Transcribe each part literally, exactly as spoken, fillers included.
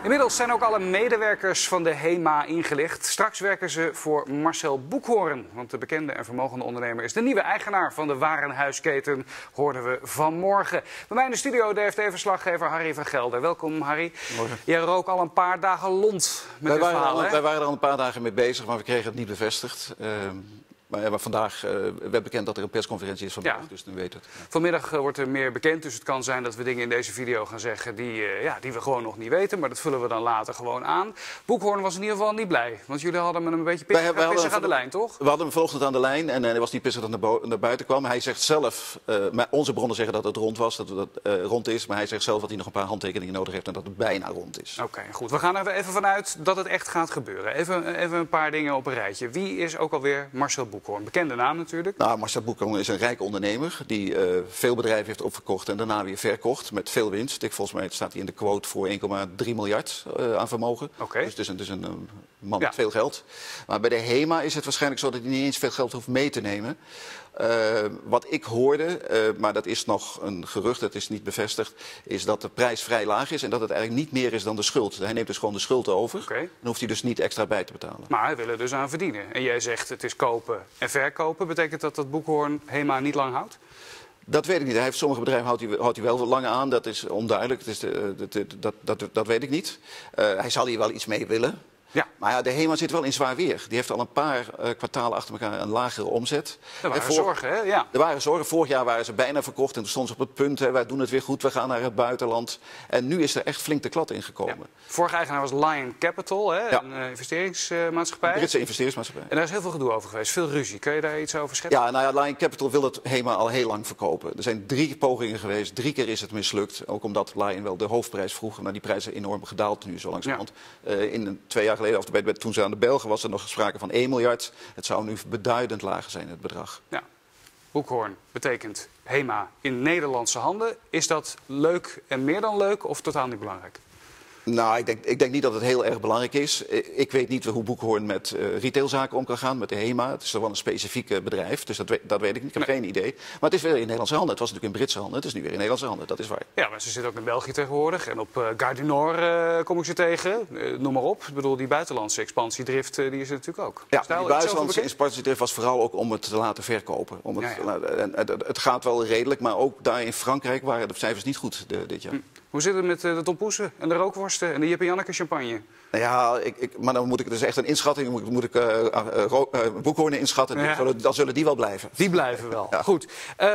Inmiddels zijn ook alle medewerkers van de HEMA ingelicht. Straks werken ze voor Marcel Boekhoorn. Want de bekende en vermogende ondernemer is de nieuwe eigenaar van de warenhuisketen. Hoorden we vanmorgen. Bij mij in de studio D F T-verslaggever Harry van Gelder. Welkom Harry. Morgen. Jij rook al een paar dagen lont met wij dit waren verhaal, al, hè? Wij waren er al een paar dagen mee bezig, maar we kregen het niet bevestigd. Uh, Maar, maar vandaag uh, werd bekend dat er een persconferentie is vandaag, ja. Dus nu weet het. Ja. Vanmiddag uh, wordt er meer bekend, dus het kan zijn dat we dingen in deze video gaan zeggen die, uh, ja, die we gewoon nog niet weten. Maar dat vullen we dan later gewoon aan. Boekhoorn was in ieder geval niet blij, want jullie hadden hem een beetje pissig, wij, wij pissig aan de lijn, toch? We hadden hem vanochtend aan de lijn en uh, hij was niet pissig dat hij naar, naar buiten kwam. Hij zegt zelf, uh, maar onze bronnen zeggen dat het rond was, dat het uh, rond is. Maar hij zegt zelf dat hij nog een paar handtekeningen nodig heeft en dat het bijna rond is. Oké, okay, goed. We gaan er even vanuit dat het echt gaat gebeuren. Even, even een paar dingen op een rijtje. Wie is ook alweer Marcel Boekhoorn? Bekende naam natuurlijk. Nou, Marcel Boekhoorn is een rijke ondernemer die uh, veel bedrijven heeft opgekocht en daarna weer verkocht met veel winst. Ik, volgens mij staat hij in de quote voor één komma drie miljard uh, aan vermogen. Okay. Dus het is een, het is een, een man ja. met veel geld. Maar bij de HEMA is het waarschijnlijk zo dat hij niet eens veel geld hoeft mee te nemen. Uh, wat ik hoorde, uh, maar dat is nog een gerucht, dat is niet bevestigd, is dat de prijs vrij laag is en dat het eigenlijk niet meer is dan de schuld. Hij neemt dus gewoon de schuld over. Okay. Dan hoeft hij dus niet extra bij te betalen. Maar hij wil er dus aan verdienen. En jij zegt het is kopen en verkopen. Betekent dat dat Boekhoorn HEMA niet lang houdt? Dat weet ik niet. Hij heeft, sommige bedrijven houdt hij, houdt hij wel lang aan. Dat is onduidelijk. Dat, is de, de, de, dat, dat, dat weet ik niet. Uh, hij zal hier wel iets mee willen. Ja. Maar ja, de HEMA zit wel in zwaar weer. Die heeft al een paar uh, kwartalen achter elkaar een lagere omzet. Er waren voor... zorgen, hè? Ja. Er waren zorgen. Vorig jaar waren ze bijna verkocht en toen stonden ze op het punt. Hè, wij doen het weer goed, we gaan naar het buitenland. En nu is er echt flink de klad ingekomen. Ja. Vorige eigenaar was Lion Capital, hè? Ja. Een uh, investeringsmaatschappij. Een Britse investeringsmaatschappij. En daar is heel veel gedoe over geweest, veel ruzie. Kun je daar iets over schetsen? Ja, nou ja, Lion Capital wil het HEMA al heel lang verkopen. Er zijn drie pogingen geweest, drie keer is het mislukt. Ook omdat Lion wel de hoofdprijs vroeg, maar die prijs is enorm gedaald nu zo langzamerhand. Ja. Uh, in twee jaar geleden, of bij, bij, toen ze aan de Belgen was er nog sprake van één miljard. Het zou nu beduidend lager zijn, het bedrag. Ja. Boekhoorn betekent HEMA in Nederlandse handen. Is dat leuk en meer dan leuk of totaal niet belangrijk? Nou, ik denk, ik denk niet dat het heel erg belangrijk is. Ik weet niet hoe Boekhoorn met uh, retailzaken om kan gaan, met de HEMA. Het is toch wel een specifiek uh, bedrijf, dus dat weet, dat weet ik niet. Ik heb nee. geen idee. Maar het is weer in Nederlandse handen. Het was natuurlijk in Britse handen, het is nu weer in Nederlandse handen. Dat is waar. Ja, maar ze zitten ook in België tegenwoordig. En op uh, Gare du Nord uh, kom ik ze tegen. Uh, noem maar op. Ik bedoel, die buitenlandse expansiedrift, uh, die is er natuurlijk ook. Ja, die buitenlandse expansiedrift was vooral ook om het te laten verkopen. Om het, ja, ja. En, en, het gaat wel redelijk, maar ook daar in Frankrijk waren de cijfers niet goed de, dit jaar. Hm. Hoe zit het met de tompoesen en de rookworsten en de Jip en Janneke champagne? Nou ja, ik, ik, maar dan moet ik, het is echt een inschatting, moet, moet ik uh, uh, uh, Boekhoorn inschatten. Ja. Dan, dan zullen die wel blijven. Die blijven wel. Ja. Goed. Uh,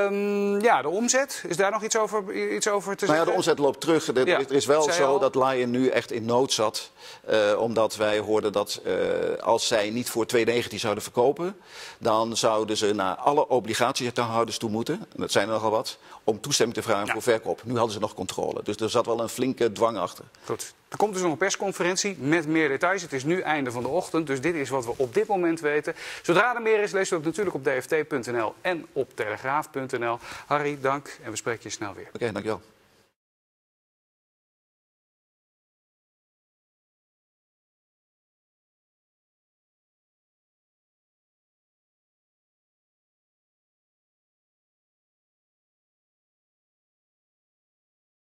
ja, de omzet, is daar nog iets over, iets over te nou zeggen? Ja, de omzet loopt terug. Er, ja. er is wel zo al? dat Lion nu echt in nood zat. Uh, omdat wij hoorden dat uh, als zij niet voor twee negentien zouden verkopen, dan zouden ze naar alle obligatiehouders toe moeten, en dat zijn er nogal wat, om toestemming te vragen ja. voor verkoop. Nu hadden ze nog controle. Dus er zat wel een flinke dwang achter. Goed. Er komt dus nog een persconferentie met meer details. Het is nu einde van de ochtend, dus dit is wat we op dit moment weten. Zodra er meer is, lees je het natuurlijk op d f t punt n l en op telegraaf punt n l. Harry, dank en we spreken je snel weer. Oké, okay, dankjewel.